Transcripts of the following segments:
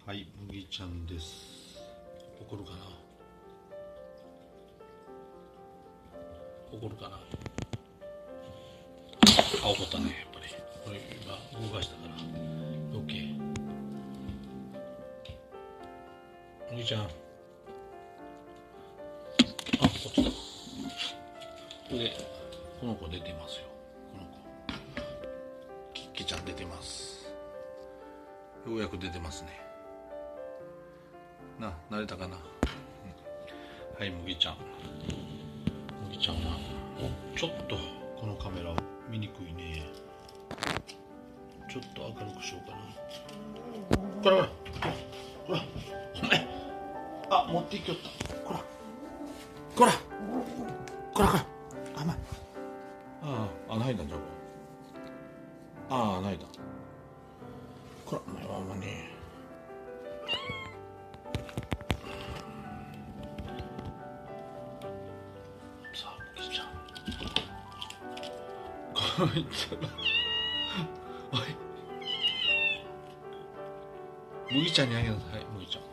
はい、麦ちゃんです。怒るかな。怒るかな。あ、怒ったね、やっぱり。これ今動かしたから余計。麦ちゃん。あ、こっちだ。で、この子出てますよ。この子。キッキちゃん出てます。ようやく出てますね。慣れたかな。はい、麦ちゃん。麦ちゃんはちょっとこのカメラ見にくいね。ちょっと明るくしようかな。こらほらほら、あ、持っていきよった。こらこらこらこら、甘い。穴開いたんじゃうか。穴開いた。こら、ほんまに。さあ、麦ちゃん。こいつら。おい。麦ちゃんにあげなさい、麦ちゃん。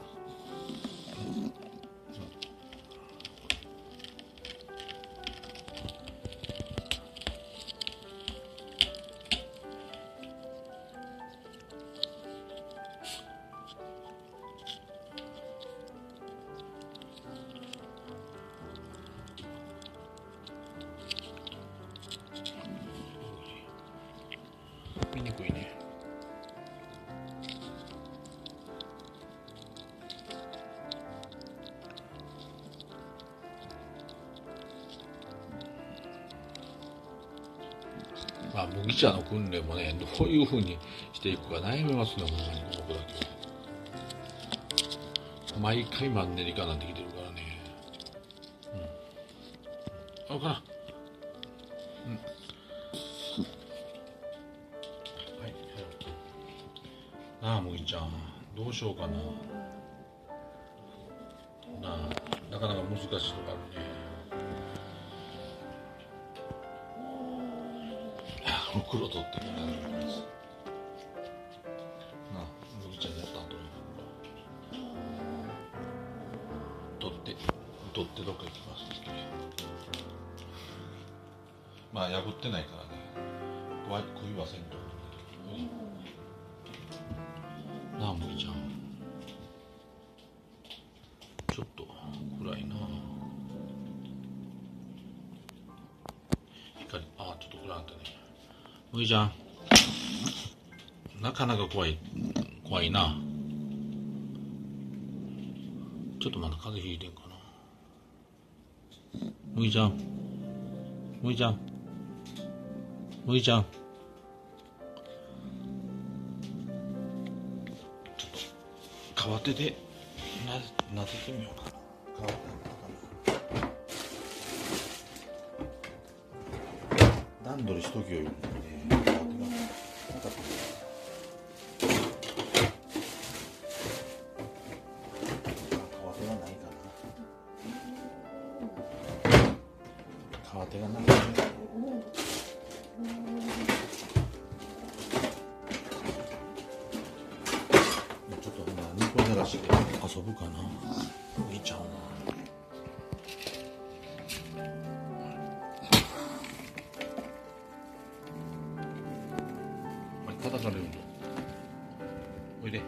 見にくいね。まあ、麦茶の訓練もね、どういうふうにしていくか悩みますね、ほんまに、僕だけは。毎回マンネリ化なんてきてるからね。あ、かな。はい。なあ、麦ちゃん、どうしようかな。なかなか難しいとこあるね。袋取ってみたいな。麦ちゃんやったんと取ってどっか行きます。まあ破ってないからね。食いはせんと。なあ、麦ちゃん。ちょっと暗いな。光、ちょっと暗かったね。麦ちゃん。なかなか怖いな。ちょっとまだ風邪ひいてんかな。麦ちゃん。麦ちゃん。麦ちゃん。ちょっと川手でなでてみようかな。川手段取りしときよ、ね、川手がなかった。川手がないかな。ちょっと猫じゃらしで遊ぶかな。麦ちゃんは。叩かれるの。おいで。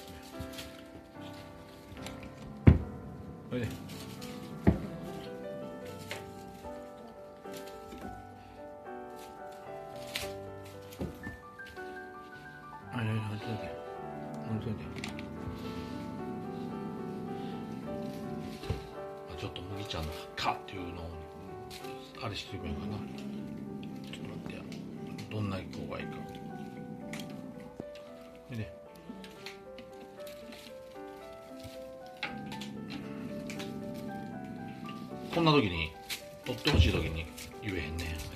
おいで。ちょっと麦ちゃんのカっていうのをあれしてみようかな。ちょっと待って、どんな子がいいか。でこんな時に取ってほしい時に言えへんね。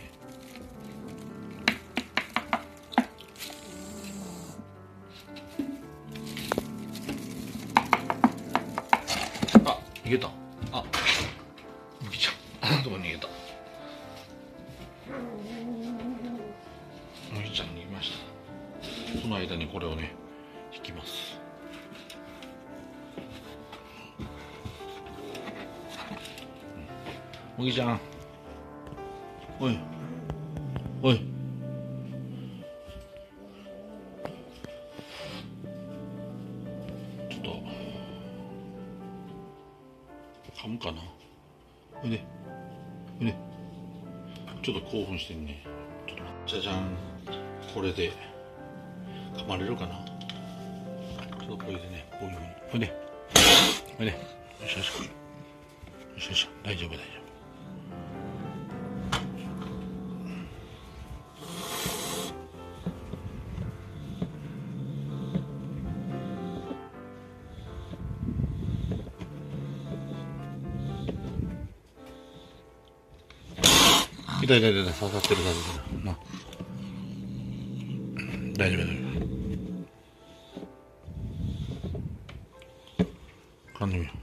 あ、逃げた。麦ちゃん、あんなとこ逃げた。麦ちゃん逃げました。その間にこれをね引きます。 もぎちゃん、おいおい、ちょっと噛むかな。おいでおいで、ちょっと興奮してんね。ちょっと待って、じゃじゃん。これで噛まれるかな。ちょっとこれでね、こういうふうに。おいでおいで、よしよしよしよし、大丈夫大丈夫。痛い痛い痛い、刺さってる刺さってるな。大丈夫大丈夫。噛んでみよう。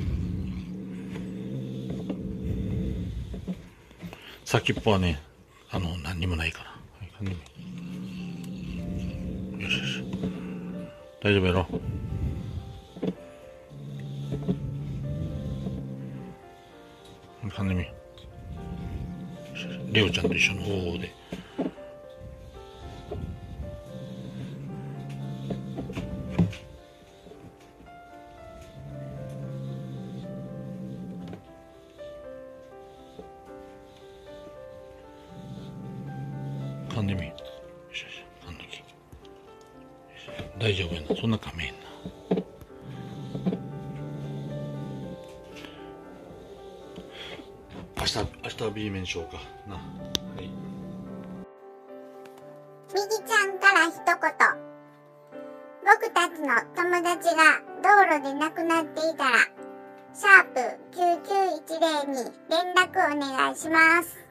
先っぽはね、何にもないから。はい、噛んでみよう。よしよし。大丈夫やろ。噛んでみよう。レオちゃんと一緒の方法で。噛んでみ。よしよし、噛んどき。大丈夫やな、そんな噛めへんな。明日は B 面しようかな。はい。 みぎちゃんから一言。僕たちの友達が道路で亡くなっていたら、#9910に連絡お願いします。